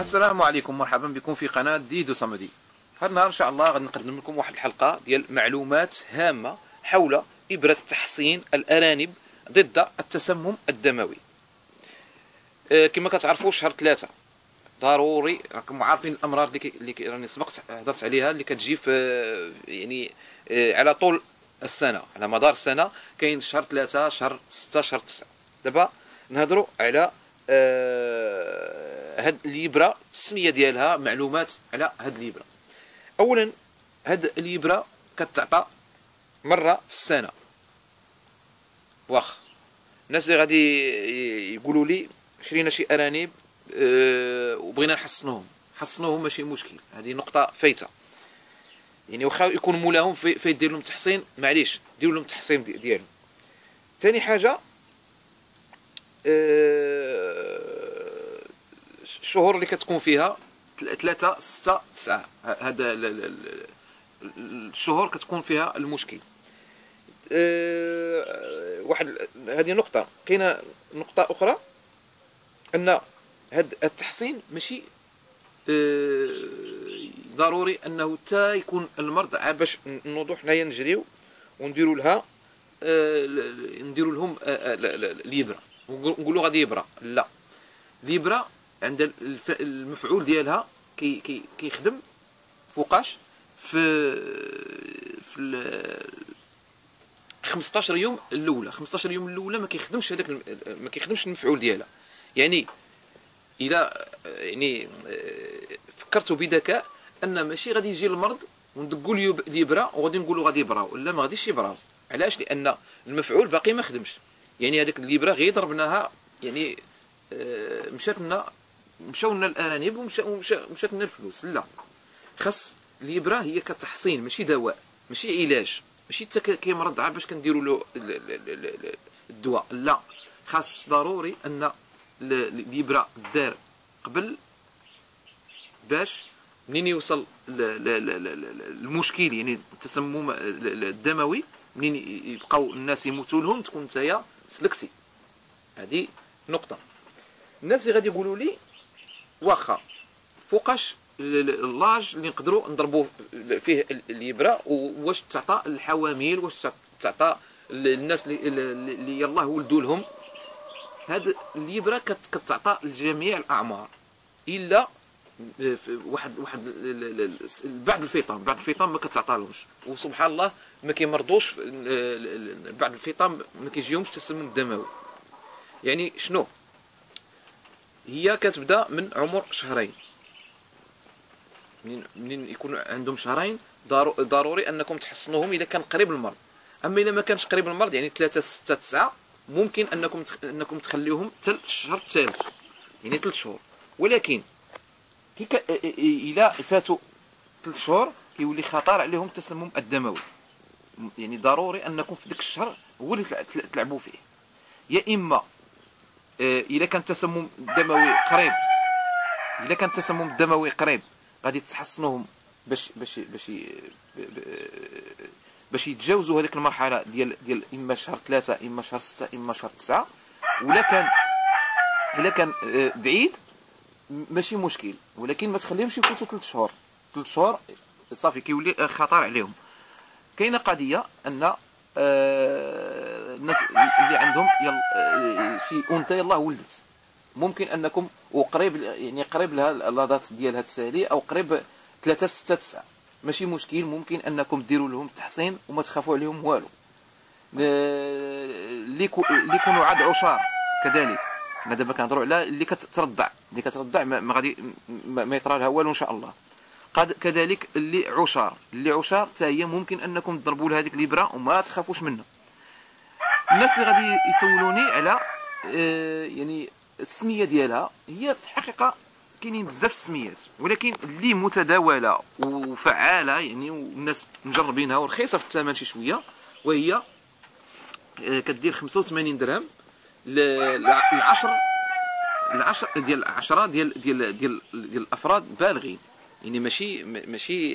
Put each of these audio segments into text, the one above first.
السلام عليكم، مرحبا بكم في قناة ديدو صمدي. هذا النهار ان شاء الله غادي نقدم لكم واحد الحلقة ديال معلومات هامة حول إبرة تحصين الأرانب ضد التسمم الدموي. كما كتعرفوا شهر 3 ضروري، راكم عارفين الأمراض اللي راني سبقت هضرت عليها اللي كتجي في يعني على طول السنة، على مدار السنة. كاين شهر 3 شهر 6 شهر 9. دابا نهضروا على هاد الإبرة، السمية ديالها، معلومات على هاد الإبرة. أولا هاد الإبرة كتعطى مرة في السنة. واخ الناس اللي غادي يقولوا لي شرينا شي أرانب وبغينا حصنوهم ماشي مشكل، هذه نقطة فايتة. يعني واخا يكون مولاهم في يدير لهم تحصين، معليش ديروا لهم التحصين ديالهم. ثاني حاجة الشهور اللي كتكون فيها 3 6 9، هذا الشهور كتكون فيها المشكل. واحد هذه نقطة. كاينه نقطة أخرى أن هذا التحصين ماشي ضروري أنه تا يكون المرض باش نوضو حنايا نجريو ونديروا لها نديروا لهم الإبرة ونقولوا غادي إبرة. لا، الإبرة عند المفعول ديالها كيخدم فوقاش في 15 يوم الاولى. 15 يوم الاولى ما كيخدمش هذاك، ما كيخدمش المفعول ديالها. يعني الى يعني فكرتوا بذكاء ان ماشي غادي يجي المرض وندقوا له الإبرة وغادي نقولوا غادي يبراو، لا ما غاديش يبراو. علاش؟ لان المفعول باقي ما خدمش. يعني هذيك الإبرة غير ضربناها، يعني مشاو لنا الارانب ومشات لنا الفلوس. لا، خاص الإبرة هي كتحصين ماشي دواء، ماشي علاج، ماشي حتى كيمرض عاد باش كنديروا له الدواء. لا، خاص ضروري ان الإبرة دار قبل، باش منين يوصل المشكل، يعني التسمم الدموي، منين يبقاو الناس يموتوا لهم تكون نتايا سلكتي. هذه نقطة. الناس اللي غادي يقولوا لي واخا فوقاش اللاج اللي نقدروا نضربوه فيه الإبرة، واش تعطى الحوامل، واش تعطى الناس اللي يلاه ولدوا لهم. هاد الإبرة كتعطى لجميع الأعمار إلا واحد بعد الفطام ما كتعطالهمش. وسبحان الله ما كيمرضوش بعد الفطام، ما كيجيهمش تسمم دموي. يعني شنو هي؟ كتبدا من عمر شهرين. منين يكون عندهم شهرين ضروري انكم تحصنوهم اذا كان قريب المرض. اما اذا ما كانش قريب المرض، يعني 3 6 9، ممكن انكم تخليوهم حتى الشهر الثالث، يعني 3 شهور. ولكن الى فاتوا 3 شهور كيولي خطر عليهم التسمم الدموي. يعني ضروري انكم في ذاك الشهر هو اللي تلعبوا فيه. يا اما اذا كان التسمم الدموي قريب، غادي تحصنوهم باش يتجاوزوا هذيك المرحله ديال اما شهر 3 اما شهر 6 اما شهر 9. ولا الا كان بعيد ماشي مشكل، ولكن ما تخليهمش يفوتوا 3 شهور. 3 شهور صافي كيولي خطر عليهم. كاينه قضيه ان الناس اللي عندهم شي انثى يلاه ولدت، ممكن انكم وقريب، يعني قريب لها اللاضات ديالها تسالي، او قريب 3 6 9، ماشي مشكل. ممكن انكم ديروا لهم التحصين وما تخافوا عليهم والو. اللي يكونوا عاد عشار كذلك. ما دابا كنهضروا على اللي كترضع ما غادي ما يطرى لها والو ان شاء الله. كذلك اللي عشار حتى هي ممكن انكم تضربوا لها هذيك الإبرة وما تخافوش منها. الناس اللي غادي يسولوني على يعني السميه ديالها، هي في الحقيقه كاينين بزاف السميات، ولكن اللي متداوله وفعاله يعني والناس مجربينها ورخيصه في الثمن شي شويه، وهي كدير 85 درهم العشر ديال 10 ديال الافراد بالغين. يعني ماشي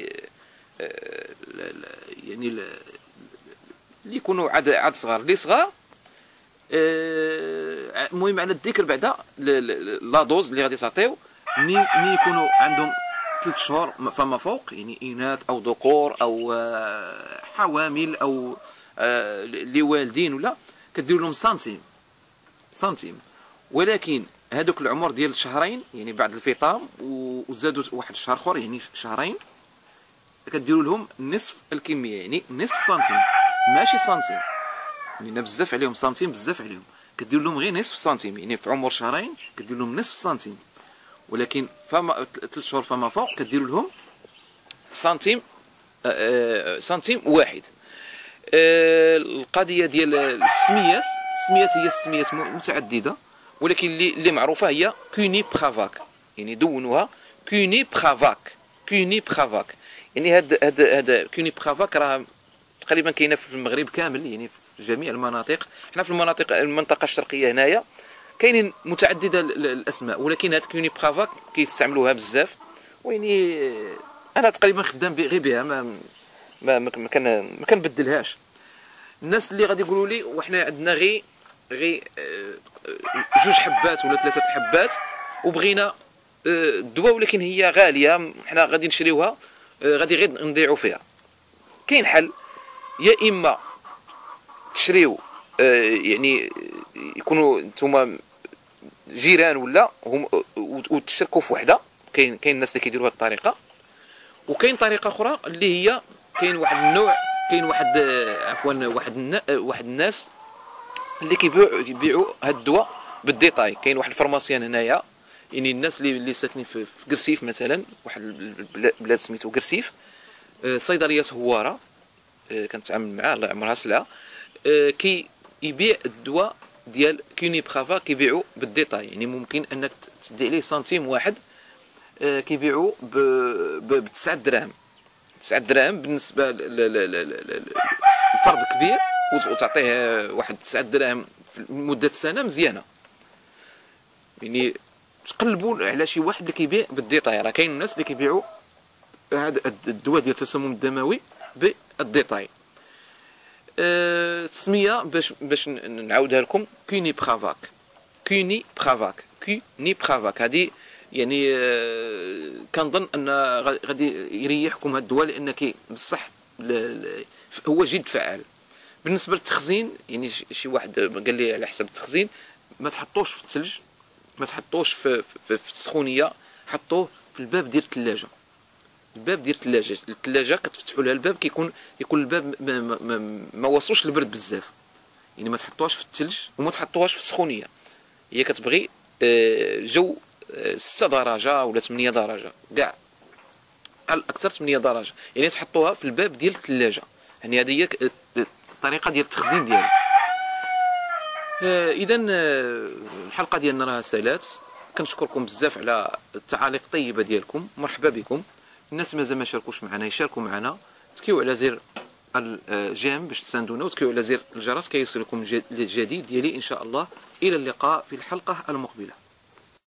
يعني اللي يكونوا عاد صغار، اللي صغار المهم على الذكر بعدا لا دوز اللي غادي تعطيو منين يكونوا عندهم 3 شهور فما فوق، يعني اناث او ذكور او حوامل او اللي والدين ولا، كدير لهم سنتيم. ولكن هذوك العمر ديال الشهرين يعني بعد الفطام وزادوا واحد الشهر اخر يعني شهرين، كديروا لهم نصف الكميه، يعني نصف سنتيم ماشي سنتيم، يعني بزاف عليهم سنتيم بزاف عليهم، كدير لهم غير نصف سنتيم، يعني في عمر شهرين كدير لهم نصف سنتيم. ولكن فما 3 شهور فما فوق كديروا لهم سنتيم، سنتيم واحد. القضيه ديال السميات هي السميات متعدده، ولكن اللي معروفه هي كوني برافاك، يعني دونوها كوني برافاك. يعني هاد كوني برافاك راه تقريبا كاينه في المغرب كامل، يعني في جميع المناطق. حنا في المنطقه الشرقيه هنايا كاينين متعدده الاسماء، ولكن هاد كوني برافاك كيستعملوها بزاف، ويعني انا تقريبا خدام غير بها، ما كنبدلهاش. الناس اللي غادي يقولوا لي وحنا عندنا غير 2 حبات ولا 3 حبات وبغينا الدواء، ولكن هي غاليه، حنا غادي نشريوها غادي غير نضيعوا فيها. كاين حل، يا اما تشريو يعني يكونوا نتوما جيران ولا هم وتشاركوا في وحده، كاين الناس اللي كيديروا هذه الطريقه. وكاين طريقه اخرى اللي هي كاين واحد النوع، كاين واحد واحد الناس اللي كيبيعوا هاد الدواء بالديتاي. كاين واحد الفارماسيان هنايا، يعني الناس اللي ساكنين في قرسيف مثلا، واحد البلاد سميتو قرسيف، صيدليه هواره كنتعامل معاه الله يعمرها سلعه، يبيع الدواء ديال كوني برافا، كيبيعوا بالديتاي، يعني ممكن انك تدي عليه سنتيم واحد، كيبيعوا ب 9 دراهم. 9 دراهم بالنسبه لفرد كبير وتعطيه واحد 9 دراهم لمده سنه مزيانه. يعني تقلبوا على شي واحد اللي كيبيع بالديتاي، راه كاين الناس اللي كيبيعوا هذا الدواء ديال التسمم الدموي بالديتاي. السميه باش نعاودها لكم، كوني برافاك. هذه يعني كنظن ان غادي يريحكم هذا الدواء، لان بصح هو جد فعال. بالنسبه للتخزين، يعني شي واحد قال لي على حسب التخزين، ما تحطوش في الثلج، ما تحطوش في السخونيه، حطوه في الباب ديال الثلاجه. الباب ديال الثلاجه كتفتحوا لها الباب، يكون الباب ما وصلوش للبرد بزاف، يعني ما تحطوهاش في الثلج وما تحطوهاش في السخونيه. هي كتبغي جو 6 درجه ولا 8 درجه، كاع على الاكثر 8 درجه، يعني تحطوها في الباب ديال الثلاجه. يعني هذه هي الطريقه ديال التخزين ديالها. اذا الحلقه ديالنا راها سالات. كنشكركم بزاف على التعاليق الطيبه ديالكم، مرحبا بكم. الناس مازال ما شاركوش معنا يشاركوا معنا، تكيو على زر الجيم باش تساندونا، وتكيو على زر الجرس كيوصلكم الجديد ديالي ان شاء الله. الى اللقاء في الحلقه المقبله.